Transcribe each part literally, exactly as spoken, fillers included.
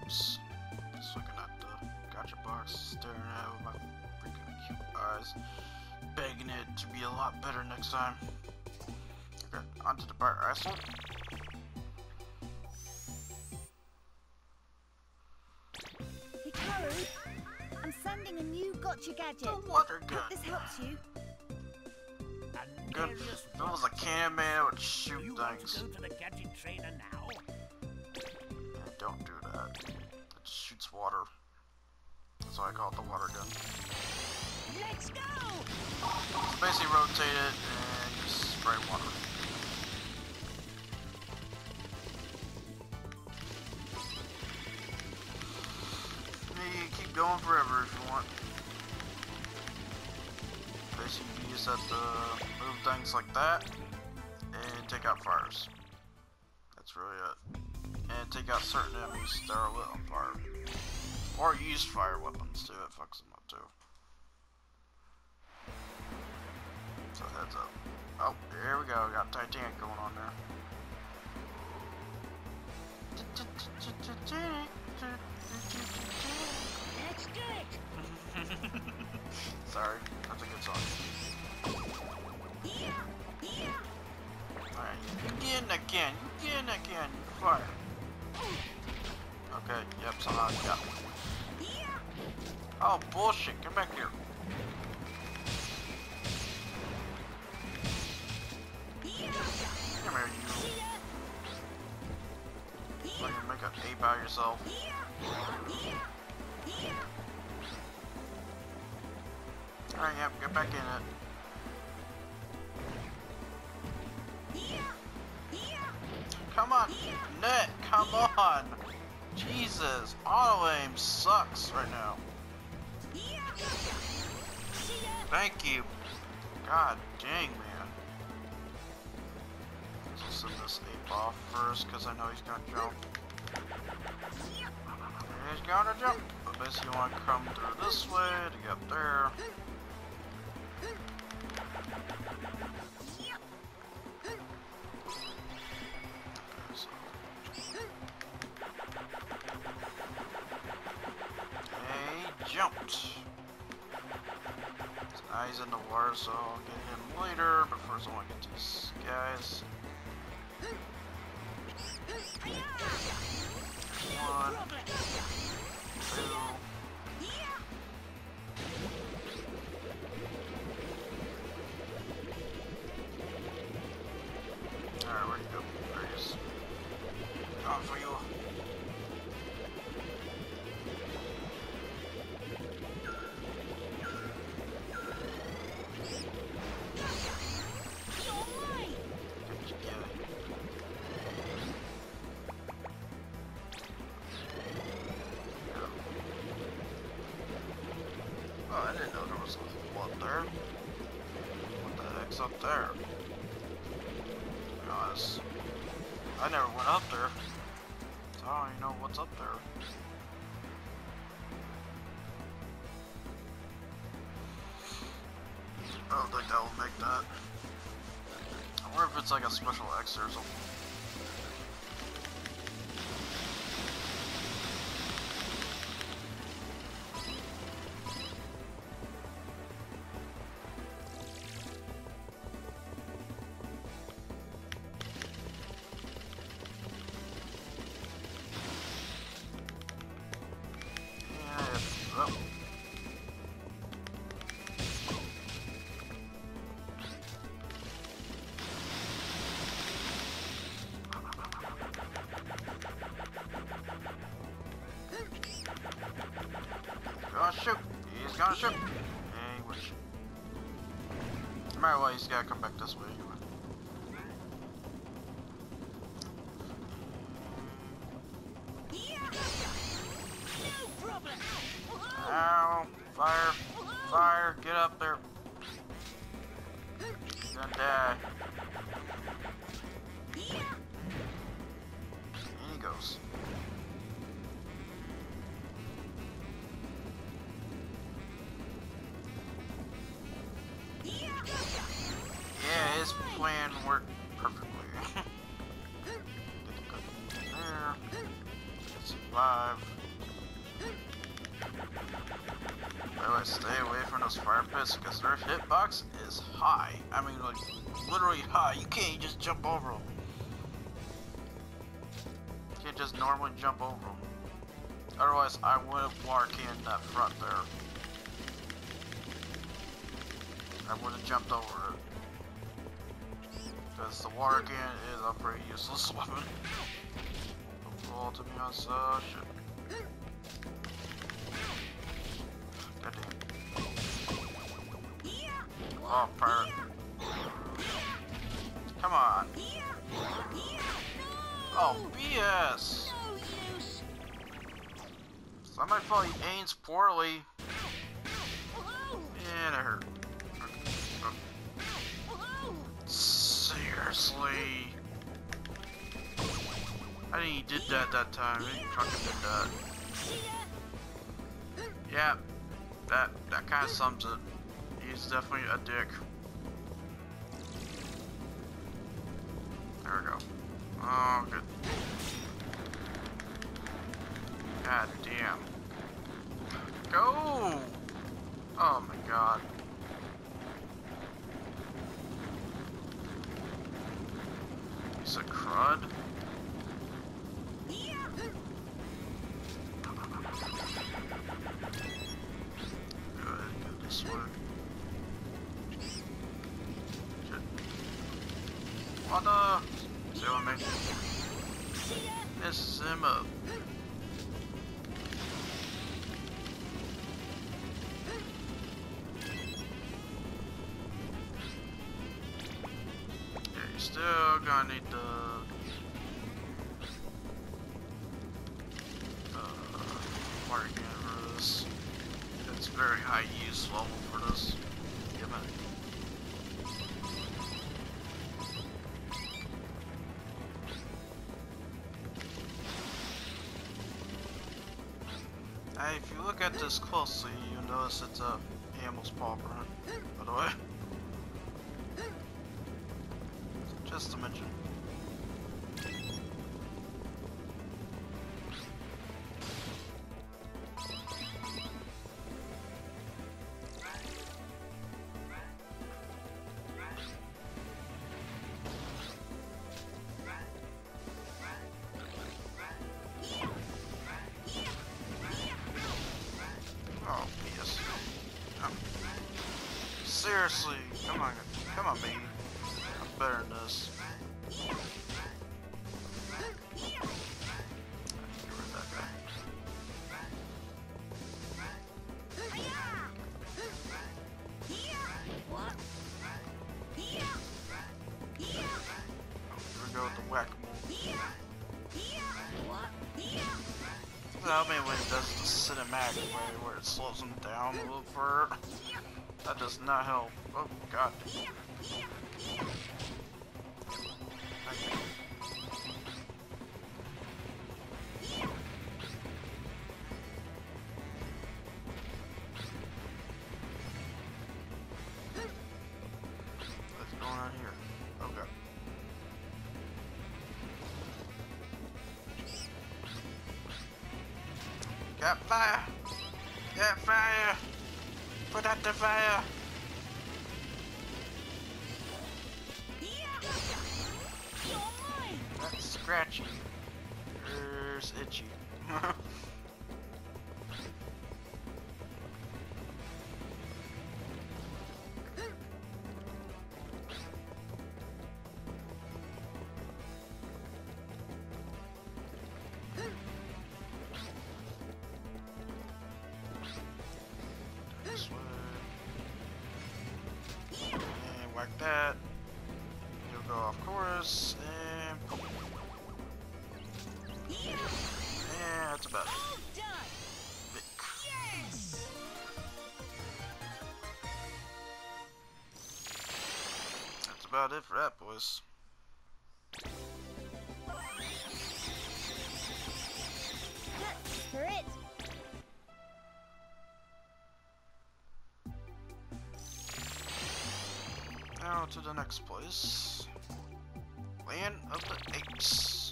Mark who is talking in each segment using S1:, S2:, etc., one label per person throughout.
S1: items. Just looking at the gacha box, staring at it with my freaking cute eyes, begging it to be a lot better next time. Okay, onto the bar asshole.
S2: Hikaru, I'm sending a new gotcha gadget.
S1: The water gun.
S2: Hope this helps you.
S1: Good. If it was a can man, it would shoot
S3: you
S1: things.
S3: Want to go to the gadget trainer now?
S1: Yeah, don't do that. It shoots water. That's why I call it the water gun.
S3: Let's go!
S1: So basically rotate it and you spray water. You can keep going forever if you want. Basically you just have to move things like that and take out fires. That's really it. And take out certain enemies that are lit on fire. Or use fire weapons too, it fucks them up too. So heads up. Oh, here we go, we got Titanic going on there.
S3: Let's do it!
S1: Sorry, that's a good song.
S3: Yeah, yeah.
S1: Alright, you get in that can, you get in that can, you fire. Okay, yep, somehow you got me. Oh, bullshit, come back here. Come here, you. Like you make an ape out of yourself. Alright, yep, get back in it. Come on, net, come on. Jesus, auto aim sucks right now. Thank you. God dang, man. Let's send this ape off first, because I know he's gonna jump. He's gonna jump. But basically, you want to come through this way to get up there. Okay, so. Hey, jumped. Now he's in the water, so I'll get him later, but first I want to get these guys. One, two. Alright, where'd you go? There he is. Going for you. Oh, I didn't know there was a hole up there. What the heck's up there? To be honest, I never went up there, so I don't even know what's up there. I don't think that will make that. I wonder if it's like a special X or something. Gonna shoot. He's gonna shoot. Yeah, he will shoot. No matter what, he's gotta come back this way anyway. Ow! Fire! Fire! Get up there! He's gonna die. And he goes. Yeah, his plan worked perfectly. Get the gun in there. Survive. I stay away from those fire pits because their hitbox is high. I mean, like, literally high. You can't just jump over them. You can't just normally jump over them. Otherwise, I would have water canned that front there. I would have jumped over it. Because the water can is a pretty useless weapon. Roll to me on so shit. Goddamn. Oh, pirate. Come on. Oh, B S. Somebody probably aims poorly. And it hurt. Seriously. I think he did that that time. He fucking did that. Yeah, that that kind of sums it. He's definitely a dick. There we go. Oh, good. God damn. Go! Oh my god. He's a crud. Good, good this way. Shit. What the? See what I mean? Messes him up. Yeah, you still gonna need the water can for this. It's very high use level for this. Give it. Hey, if you look at this closely, you'll notice it's a animal's paw print, by the way. Just to mention. Oh, yes. Um, seriously, come on, come on, me. I'm better than this. Get rid of that guy. Here we go with the whack-a-mole. I mean, when it does the cinematic way where it slows them down a little further, that does not help. Oh god. What's going on here? Okay. Got fire! Got fire! Put out the fire! That's scratchy. There's itchy. This way. And whack that. You'll go off course and boom. Yeah, that's about it. Vic. That's about it for that, boys.
S2: For it.
S1: Now to the next place. Land of the Apes.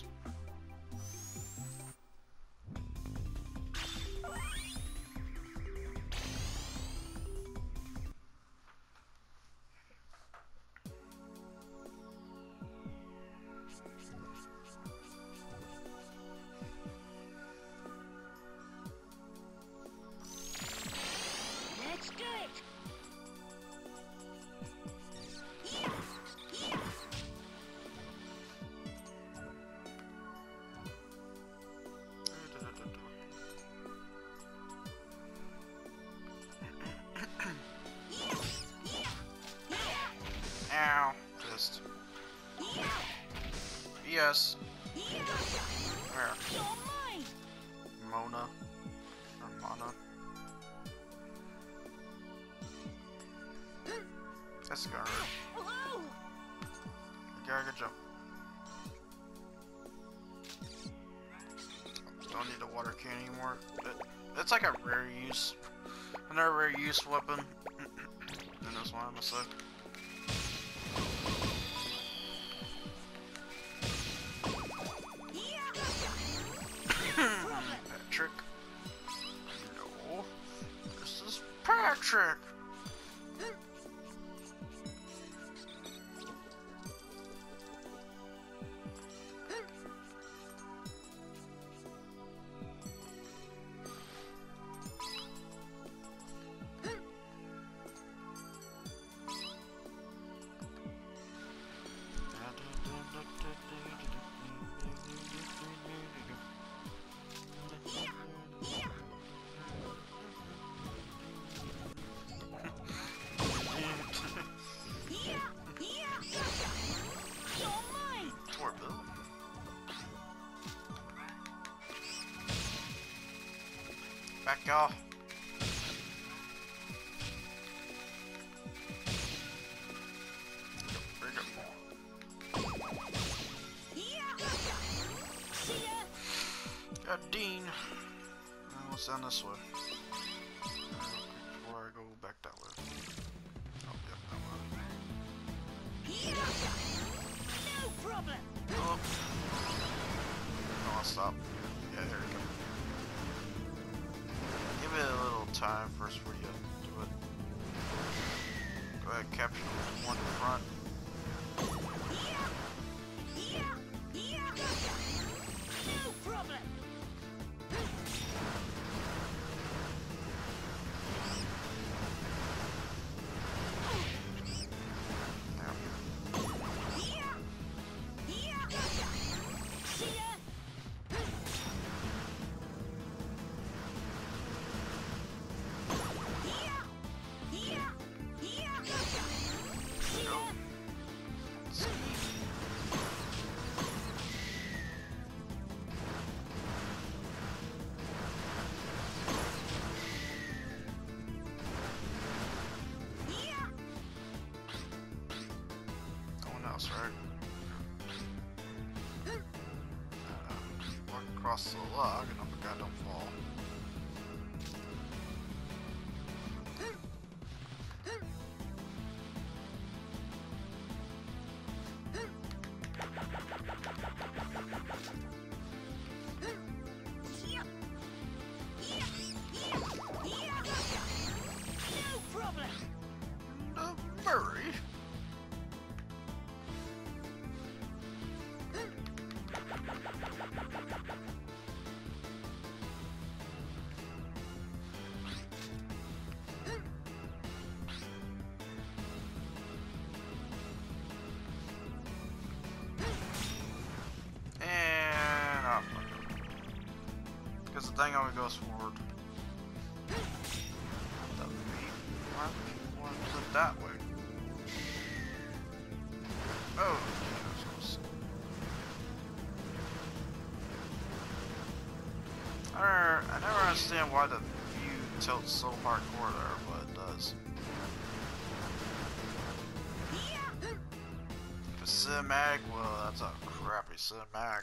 S1: Ow. Pissed. Yes. Where?
S3: You're mine.
S1: Mona. Or Mana. That's gonna hurt.
S3: Whoa.
S1: You gotta go jump. Don't need a water can anymore. It, it's like a rare use. Another rare use weapon. And this one, I'm gonna say. Patrick. No. This is Patrick. Back off. Bring it more. Got Dean. Uh, what's down this way? Uh, before I go back that way. Oh, yep, that way.
S3: No problem.
S1: Oh. No, I'll stop. Yeah, here we go. Give it a little time first before you do it. Go ahead, capture the one in front.
S3: No problem.
S1: Right? Uh, walk across the log and hope the guy don't fall.
S3: No problem.
S1: No worry. And off. Because the thing only goes forward. That would be. Why would you want to flip that way? Oh, I I never understand why the view tilts so hardcore there, but it does. If it's cinematic, well, that's a crappy cinematic.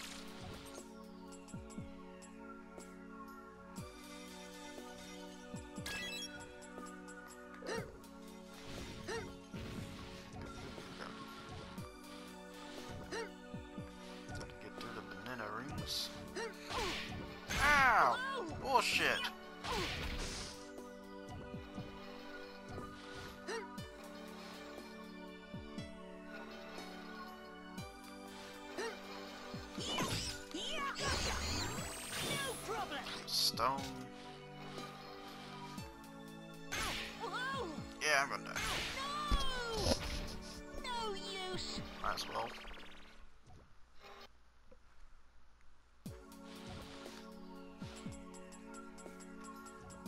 S1: Ow! Bullshit!
S3: No problem.
S1: Stone.
S3: Whoa.
S1: Yeah, I'm gonna die.
S3: No. No use.
S1: Might as well.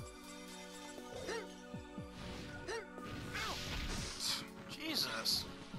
S1: Jesus.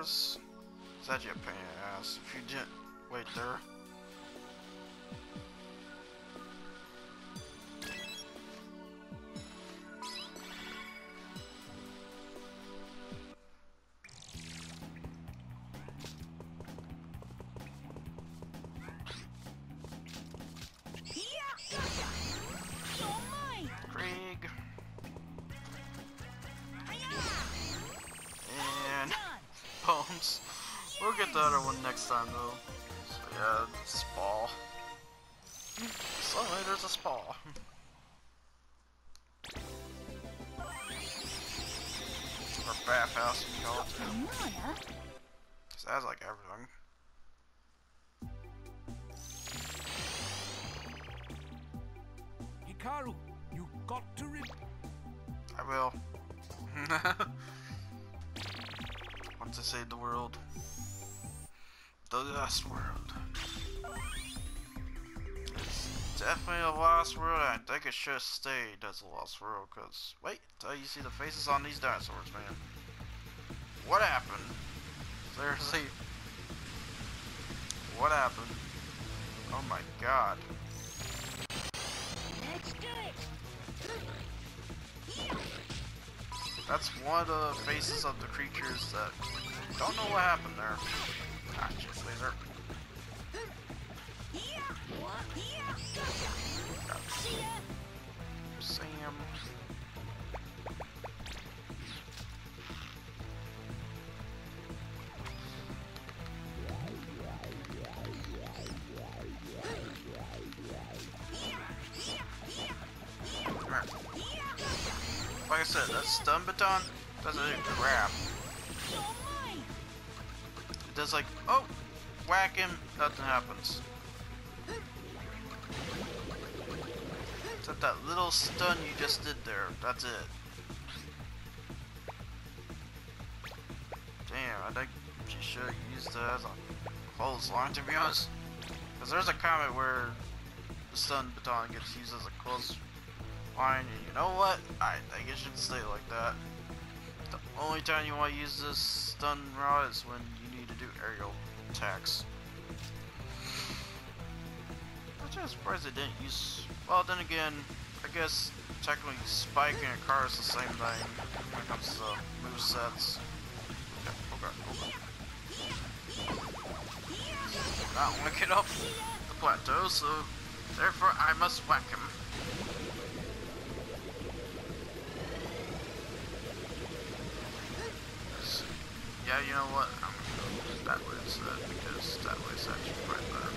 S1: is. It's actually a pain in the ass. If you didn't wait there. Krieg. And Bones. We'll get the other one next time though. So yeah, Spall. Suddenly there's a Spall. Or Bathhouse, you call it too. Cause that's like everything.
S4: Hikaru, you got to re-
S1: I will. Want to save the world. The Lost World. It's definitely a Lost World. I think it should have stayed as a Lost World. Cause wait till you see the faces on these dinosaurs, man. What happened? Seriously. What happened? Oh my god.
S3: Let's do it.
S1: That's one of the faces of the creatures that don't know what happened there. Ah, shit, laser. Got Sam. Like I said, that stun baton doesn't do crap. It does like, oh, whack him, nothing happens. Except that little stun you just did there, that's it. Damn, I think she should have used that as a clothesline, to be honest. Because there's a comment where the stun baton gets used as a close line, and you know what? I think it should stay like that. The only time you want to use this stun rod is when you need to do aerial attacks. I'm just surprised they didn't use. Well, then again, I guess technically Spike and a car is the same thing when it comes to movesets. Okay, okay. I don't want to get up the plateau, so therefore I must whack him. Yeah, you know what? I'm gonna go that way instead, because that way is actually quite better.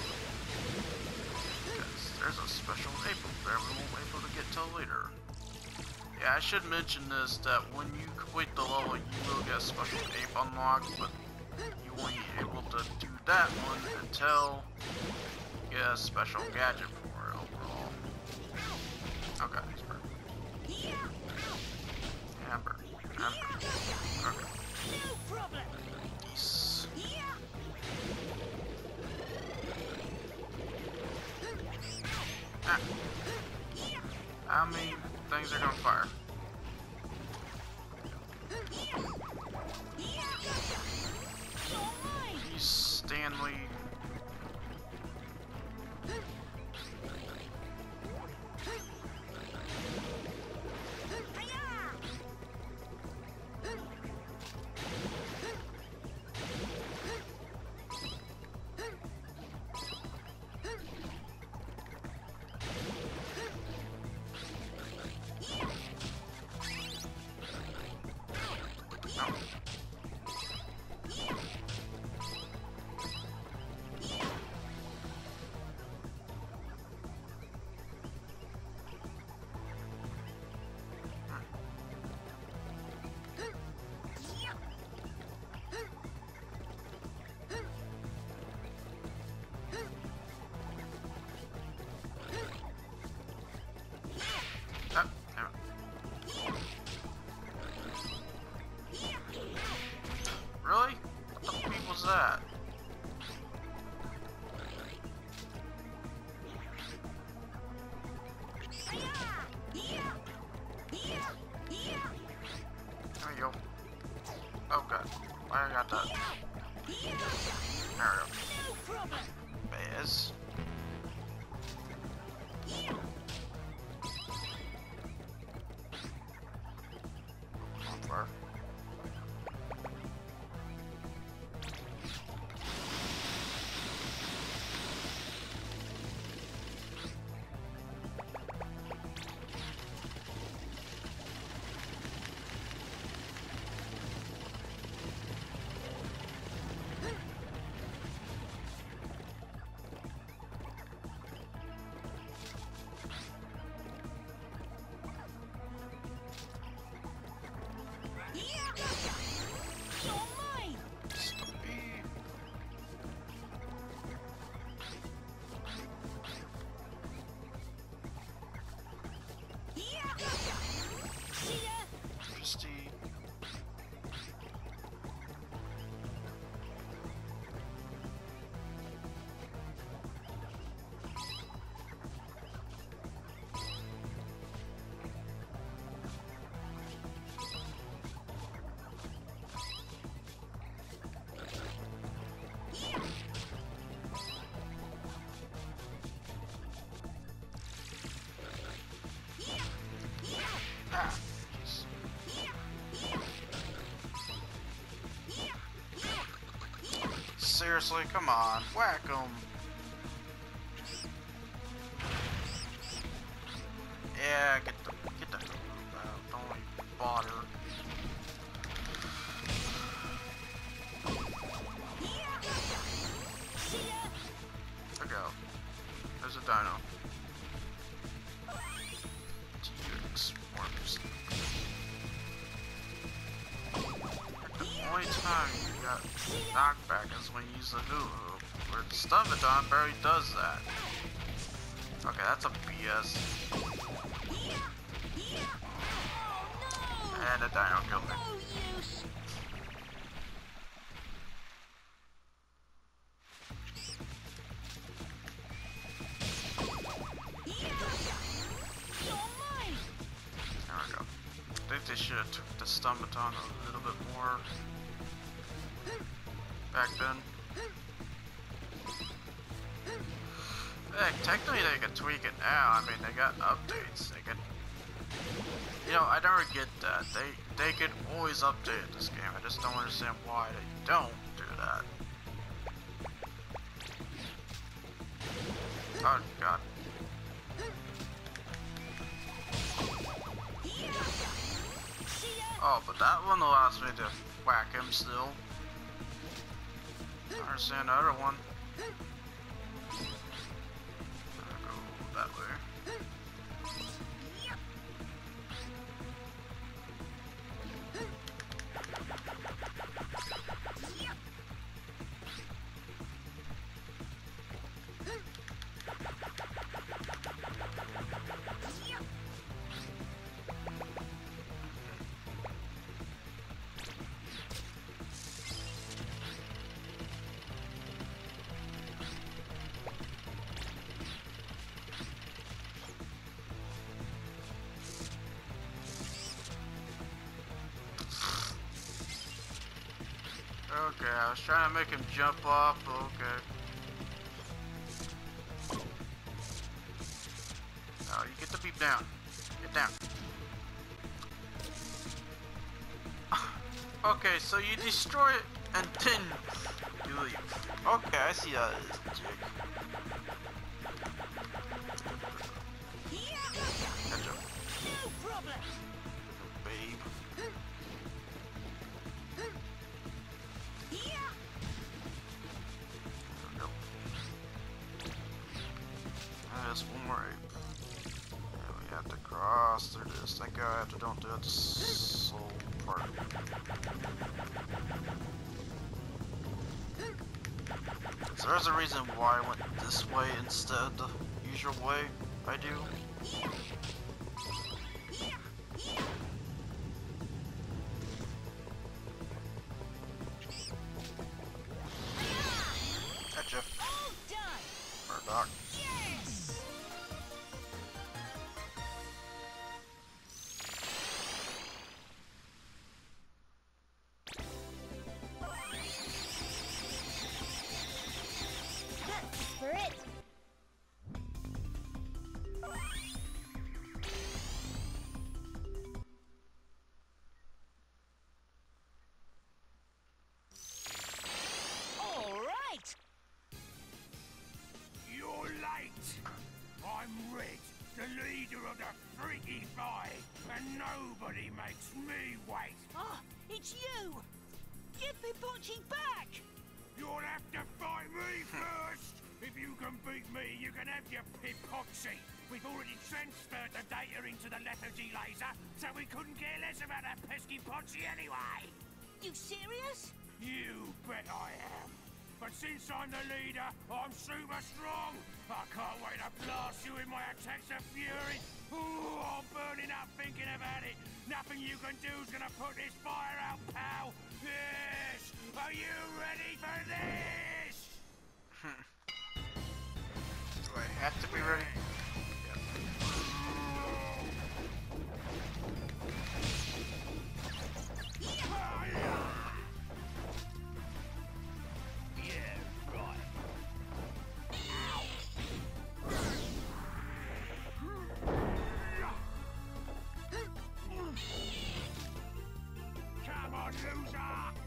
S1: Because there's a special ape over there we won't be able to get till later. Yeah, I should mention this, that when you complete the level, you will get a special ape unlocked, but you won't be able to do that one until you get a special gadget for it overall. Okay, he's burnt. Amber. Amber. Okay.
S3: No problem.
S1: Yes. Ah. How many things are gonna fire? He's Stanley. Ah, damn it. Really? What the fuck was that? There we go. Okay. Why I got that? There we go.
S3: No problem.
S1: Bears. On fire.
S3: You're mine.
S1: Stumpy.
S3: See ya.
S1: Christy. Ah, jeez. Seriously, come on, whack 'em. Yeah, get the get the hoof out. Don't even bother. Look out. There's a dino. T-Rex worms. The only time you got knockback is when you use the hoo-hoo, where the Stumpaton barely does that. Okay, that's a B S. And a dino killed me.
S3: No use. You're mine.
S1: There we go. I think they should have took the Stumpaton a little bit more back then. Heck, technically they could tweak it now. I mean, they got updates. They could, you know, I never get that. They they could always update this game. I just don't understand why they don't do that. Oh God. Oh, but that one allows me to whack him still. I understand the other one. I'll go that way. Okay, I was trying to make him jump off, but okay. Oh, you get to beat down. Get down. Okay, so you destroy it and then you leave. Okay, I see how it is, Jig. Catch up,
S3: No problem.
S1: babe. There we go. Ah, just one more ape. Yeah, we have to cross through this. Thank God I have to don't do that soul part. So there's a reason why I went this way instead of the usual way I do. Gotcha.
S3: All done.
S1: Murdoch.
S3: Yes. It's you! Give Pipochi back!
S4: You'll have to fight me first! If you can beat me, you can have your Pipochi. We've already transferred the data into the lethargy laser, so we couldn't care less about that pesky Pochi anyway!
S3: You serious?
S4: You bet I am. But since I'm the leader, I'm super strong. I can't wait to blast you with my attacks of fury. Ooh, I'm burning up thinking about it. Nothing you can do is gonna put this fire out, pal. Yes! Are you ready for this?
S1: Do I have to be ready?
S4: Come on, loser!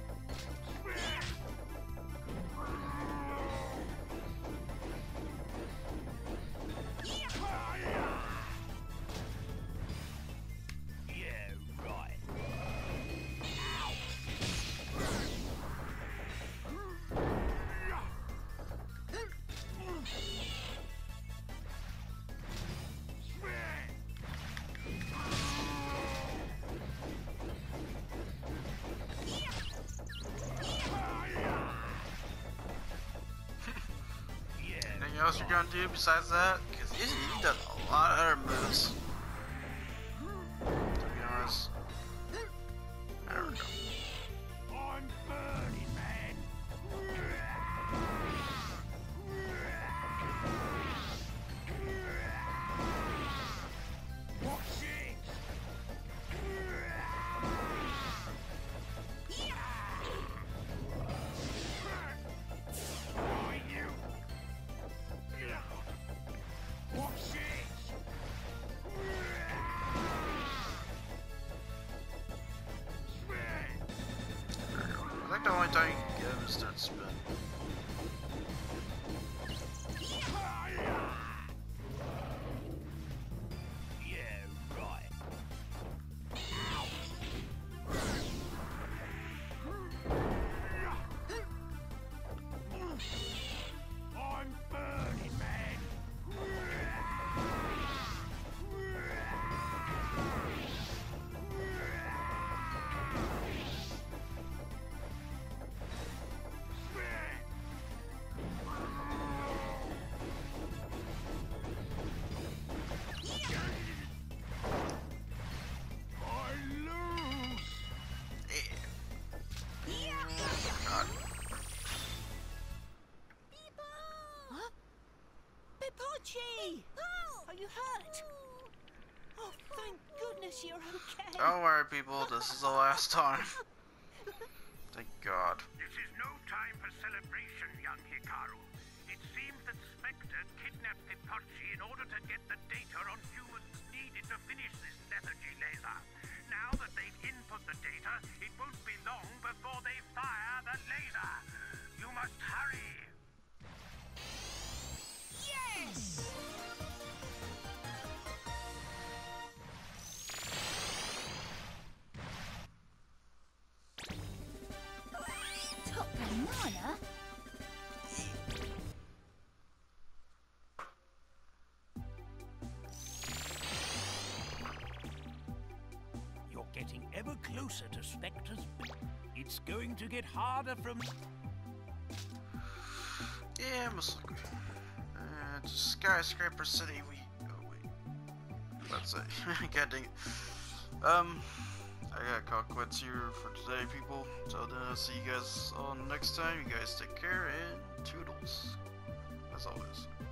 S1: Anything else you're gonna do besides that? Because he, he does a lot of other moves. To be honest. There we go.
S4: I'm burning, man. What's it? Why you? What's it?
S1: I think the only time you can get him is start spin.
S4: Yeah, right. I'm burning, man. I lose.
S1: Yeah. God.
S3: Huh? Pipochi! Are you hurt? Oh, thank goodness you're okay.
S1: Don't worry, people. This is the last time. Thank God.
S4: This is no time for celebration, young Hikaru. It seems that Spectre kidnapped Pipochi in order to get the data on humans needed to finish this lethargy laser. Now that they've input the data, it won't be long before they fire the laser. You must hurry.
S3: Yes!
S2: Top banana?
S4: You're getting ever closer to Spectre's. It's going to get harder from.
S1: Yeah, must look. Uh, just Skyscraper City. We. Oh wait. That's it. God dang it. Um, I gotta call quits here for today, people. So then I'll see you guys on next time. You guys take care and toodles, as always.